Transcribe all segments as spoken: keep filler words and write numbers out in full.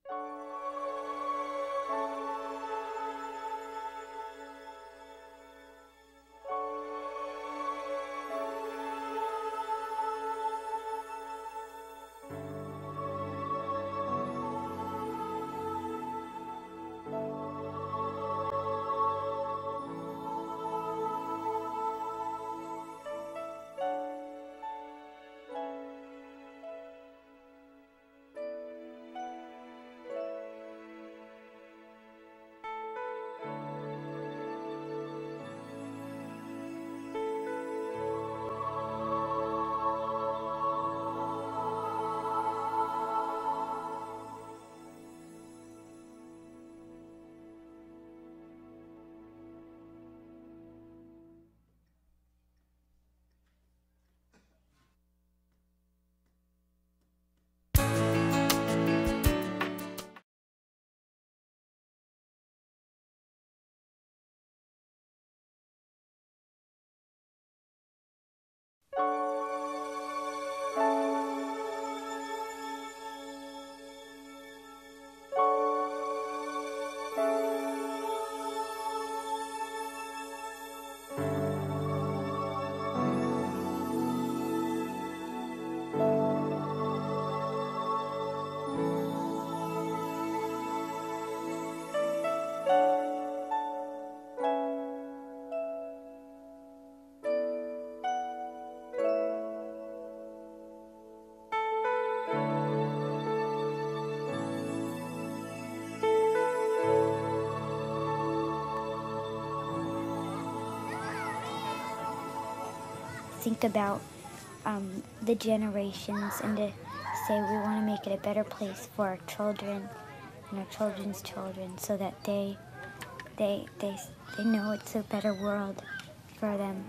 Think about um, the generations and to say we want to make it a better place for our children and our children's children, so that they they they they know it's a better world for them,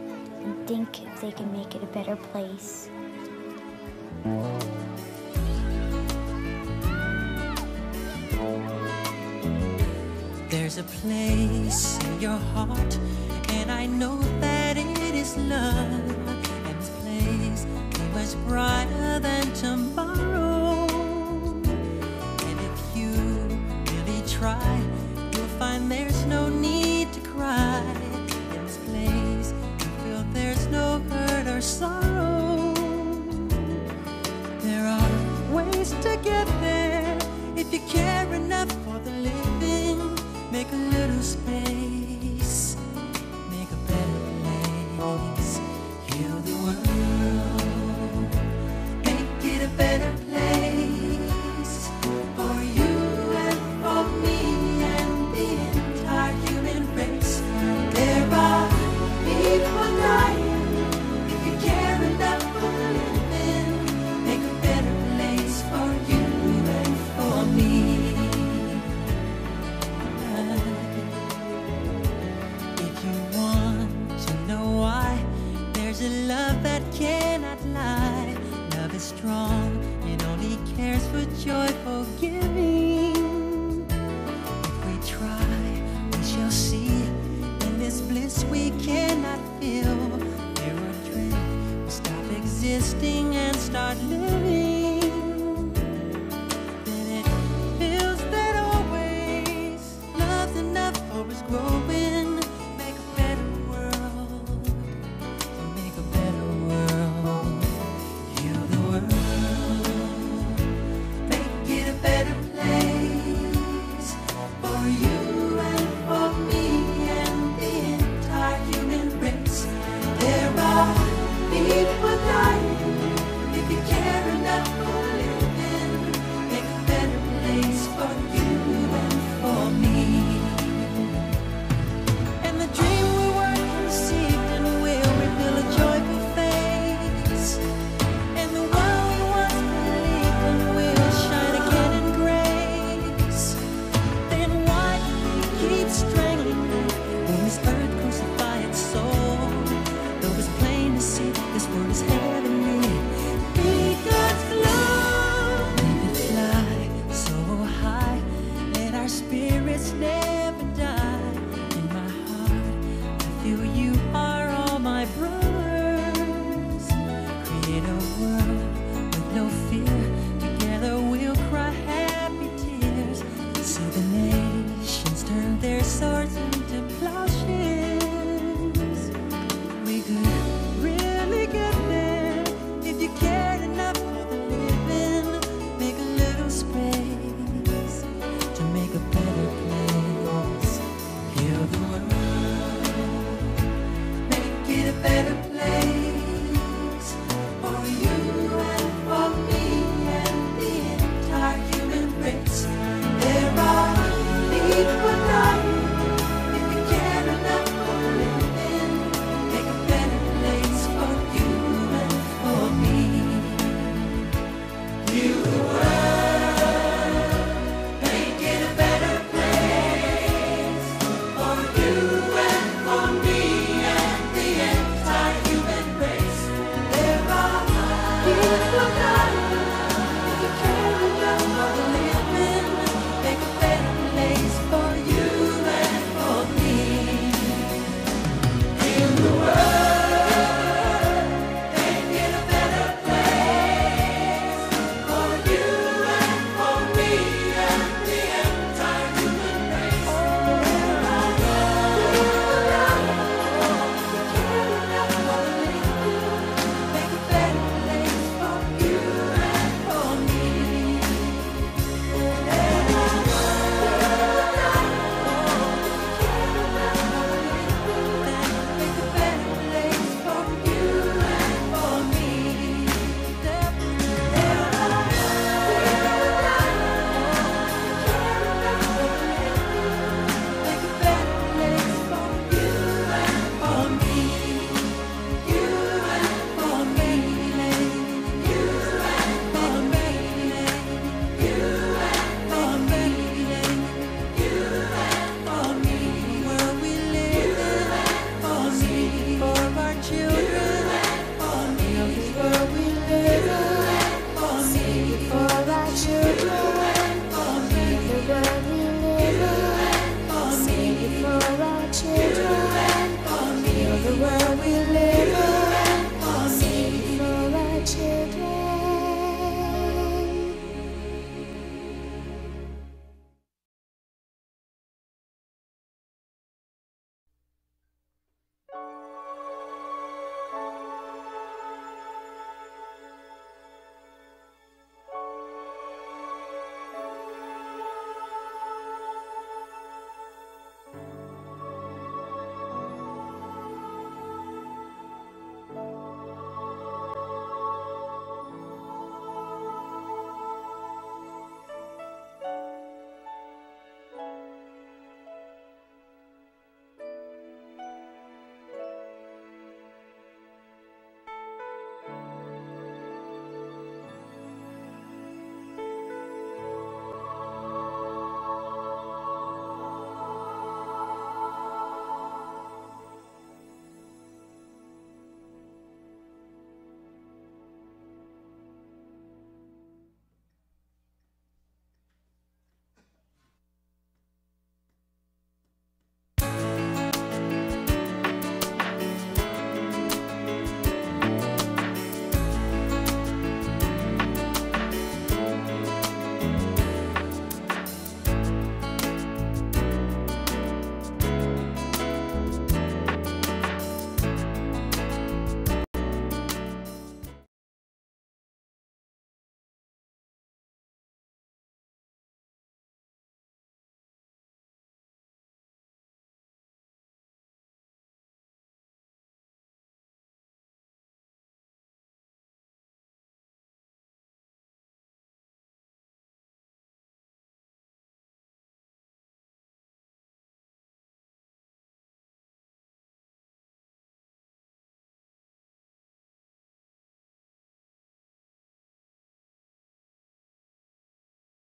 and think if they can make it a better place. There's a place in your heart, and I know that it is love. And this place is much brighter than tomorrow. And if you really try, you'll find there's no need to cry. In this place, you feel there's no hurt or sorrow. There are ways to get there if you care enough for the living. Make a little space, make a better place. Heal the world, make it a better place for you and for me and the entire human race. There are people dying. If you care enough for the living, make a better place for you and for me. There's a love that cannot lie. Love is strong, it only cares for joyful giving. If we try, we shall see. In this bliss we cannot feel. There are dreams, we stop existing and start living. Then it feels that always love's enough for us growing. Make a better world. Make a better world. Heal the world. Make it a better place for you and for me and the entire human race. There are people dying. If you care enough Botelho.